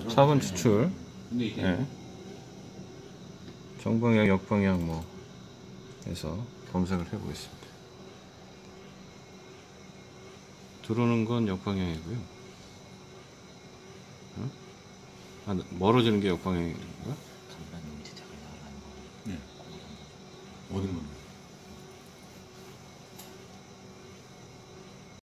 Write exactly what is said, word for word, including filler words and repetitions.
사 번 추출. 근데 이게 예. 정방향, 역방향 뭐 해서 검색을 해보겠습니다. 들어오는 건 역방향이고요. 어? 아, 멀어지는 게 역방향인가? 감독님 진짜 잘 나가는 거. 네. 어디로?